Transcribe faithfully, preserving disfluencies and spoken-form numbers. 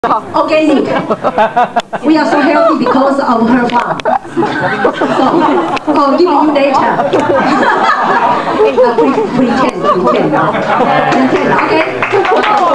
organic. We are so healthy because of her farm. So, I'll give you later. uh, pretend, pretend, pretend, okay?